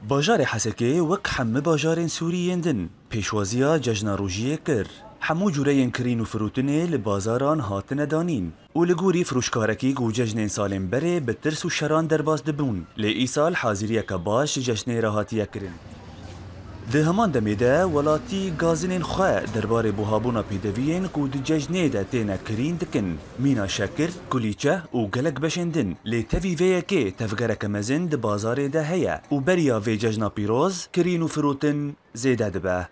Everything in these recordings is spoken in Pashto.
باجار حسکه وک همه باجارین سوریین دن پیشوازیا ججنا روژیه کر همو جورین کرین و فروتنه لبازاران هاتن دانین و لگوری فروشکارکی گو ججنین سالم بره به ترس و شران درباز دبون لی ای سال حاضریه که باش ججنه راحتیه کرن ده همان دمیده ولاتی گازنین خواه درباره بوهابونا پیدوین که ده ججنه ده تینا کرین دکن مینا شکر کلیچه و گلک بشندن لی تفی ویه که تفگرک مزن ده بازار ده هیا و بریا وی ججنا پیروز کرین و فروتن زیده دبه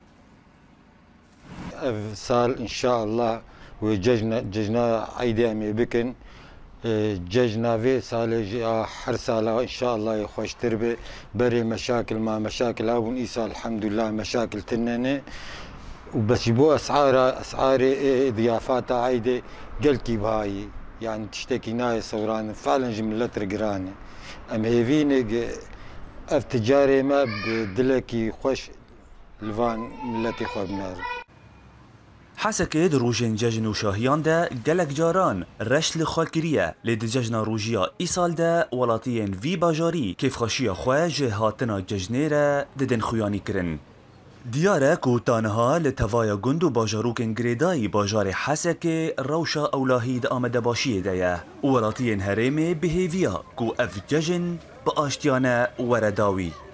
سال ان شاء الله وججنا عيدي امي بكن ججنا في سال هر سال ان شاء الله يخوش تربي بري مشاكل ما مشاكل ابون ايسا الحمد لله مشاكل تنني وبس يبو اسعار ضيافات عيدي قلكي بهاي يعني تشتكي ناي صوران فعلا جملة رقراني ام هيفيني اف تجاري ما بدلكي خوش لفان ملتي خو بنار حسکه در روژین ججن و شاهیان ده گلک جاران رشت لخالکریه لید ججنا روژیا ای سال ده ولاتین وی باجاری کیف خاشیا خواه جهاتنا ججنه را ددن خویانی کرن. دیاره که تانها لطوای گند و باجاروکن گریدای باجار حسکه روشا اولاهید آمده باشیه ده ولاتین هرمه بهیویا که اف ججن با آشتیانه ورداوی.